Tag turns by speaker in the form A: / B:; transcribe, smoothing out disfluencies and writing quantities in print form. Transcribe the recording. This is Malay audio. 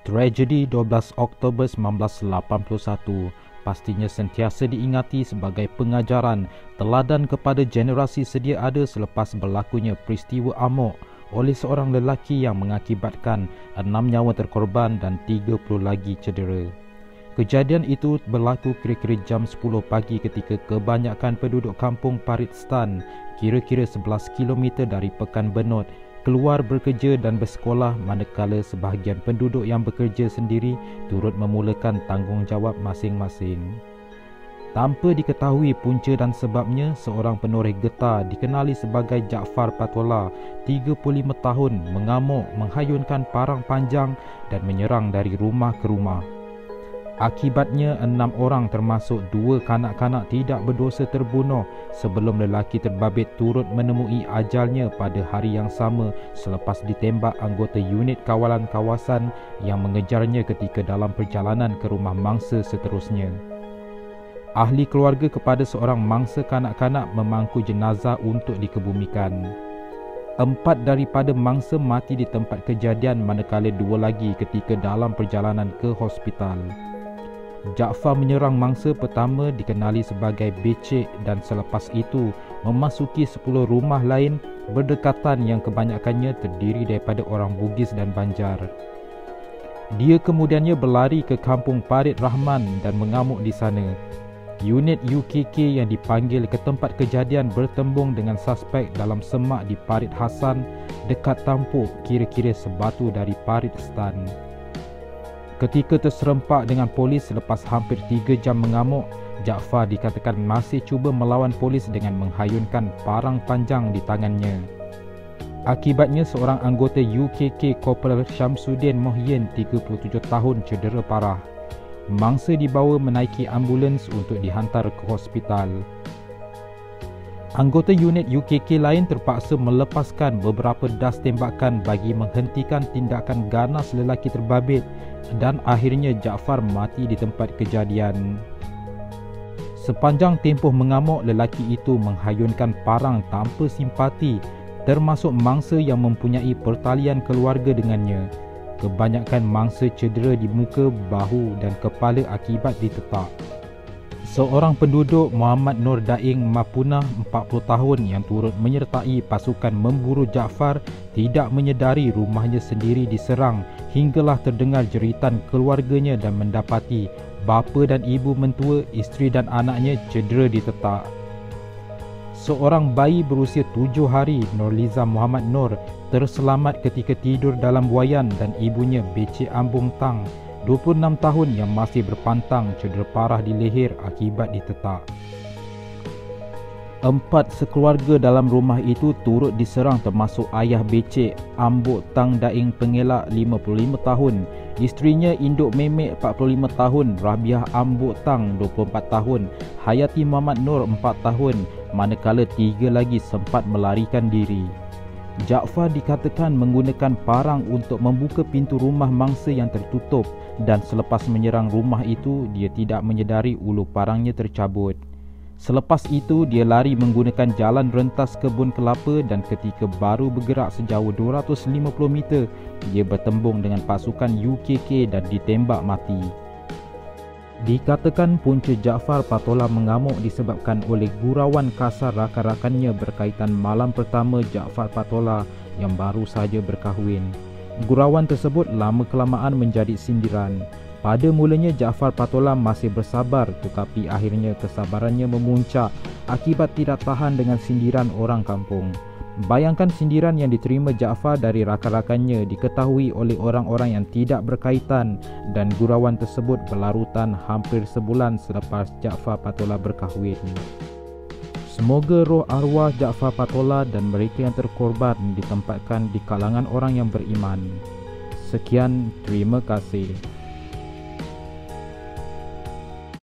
A: Tragedi 12 Oktober 1981 pastinya sentiasa diingati sebagai pengajaran teladan kepada generasi sedia ada selepas berlakunya peristiwa amok oleh seorang lelaki yang mengakibatkan 6 nyawa terkorban dan 30 lagi cedera. Kejadian itu berlaku kira-kira jam 10 pagi ketika kebanyakan penduduk kampung Parit Stan, kira-kira 11 km dari Pekan Benut, keluar bekerja dan bersekolah, manakala sebahagian penduduk yang bekerja sendiri turut memulakan tanggungjawab masing-masing. Tanpa diketahui punca dan sebabnya, seorang penoreh getah dikenali sebagai Jaafar Patola, 35 tahun, mengamuk, menghayunkan parang panjang dan menyerang dari rumah ke rumah. Akibatnya 6 orang termasuk 2 kanak-kanak tidak berdosa terbunuh sebelum lelaki terbabit turut menemui ajalnya pada hari yang sama selepas ditembak anggota unit kawalan kawasan yang mengejarnya ketika dalam perjalanan ke rumah mangsa seterusnya. Ahli keluarga kepada seorang mangsa kanak-kanak memangku jenazah untuk dikebumikan. 4 daripada mangsa mati di tempat kejadian manakala 2 lagi ketika dalam perjalanan ke hospital. Jaafar menyerang mangsa pertama dikenali sebagai Becek dan selepas itu memasuki 10 rumah lain berdekatan yang kebanyakannya terdiri daripada orang Bugis dan Banjar. Dia kemudiannya berlari ke kampung Parit Rahman dan mengamuk di sana. Unit UKK yang dipanggil ke tempat kejadian bertembung dengan suspek dalam semak di Parit Hasan dekat tampuk kira-kira sebatu dari Parit Stan. Ketika terserempak dengan polis selepas hampir 3 jam mengamuk, Jaafar dikatakan masih cuba melawan polis dengan menghayunkan parang panjang di tangannya. Akibatnya seorang anggota UKK Korporal Syamsuddin Mohyen 37 tahun cedera parah. Mangsa dibawa menaiki ambulans untuk dihantar ke hospital. Anggota unit UKK lain terpaksa melepaskan beberapa das tembakan bagi menghentikan tindakan ganas lelaki terbabit dan akhirnya Jaafar mati di tempat kejadian. Sepanjang tempoh mengamuk, lelaki itu menghayunkan parang tanpa simpati termasuk mangsa yang mempunyai pertalian keluarga dengannya. Kebanyakan mangsa cedera di muka, bahu dan kepala akibat ditetak. Seorang penduduk Muhammad Nur Daing Mapunah 40 tahun yang turut menyertai pasukan memburu Jaafar tidak menyedari rumahnya sendiri diserang hinggalah terdengar jeritan keluarganya dan mendapati bapa dan ibu mentua, isteri dan anaknya cedera ditetak. Seorang bayi berusia 7 hari, Nurliza Muhammad Nur, terselamat ketika tidur dalam buaian dan ibunya Becek Ambung Tang 26 tahun yang masih berpantang cedera parah di leher akibat ditetak. 4 sekeluarga dalam rumah itu turut diserang termasuk ayah Becek Ambuk Tang Daing Pengelak 55 tahun, isterinya Induk Memek 45 tahun, Rabiah Ambuk Tang 24 tahun, Hayati Muhammad Nur 4 tahun, manakala 3 lagi sempat melarikan diri. Jaafar dikatakan menggunakan parang untuk membuka pintu rumah mangsa yang tertutup dan selepas menyerang rumah itu, dia tidak menyedari ulu parangnya tercabut. Selepas itu, dia lari menggunakan jalan rentas kebun kelapa dan ketika baru bergerak sejauh 250 meter, dia bertembung dengan pasukan UKK dan ditembak mati. Dikatakan punca Jaafar Patola mengamuk disebabkan oleh gurauan kasar rakan-rakannya berkaitan malam pertama Jaafar Patola yang baru saja berkahwin. Gurauan tersebut lama-kelamaan menjadi sindiran. Pada mulanya Jaafar Patola masih bersabar tetapi akhirnya kesabarannya memuncak akibat tidak tahan dengan sindiran orang kampung. Bayangkan sindiran yang diterima Jaafar dari rakan-rakannya diketahui oleh orang-orang yang tidak berkaitan dan gurauan tersebut berlarutan hampir sebulan selepas Jaafar Patola berkahwin. Semoga roh arwah Jaafar Patola dan mereka yang terkorban ditempatkan di kalangan orang yang beriman. Sekian, terima kasih.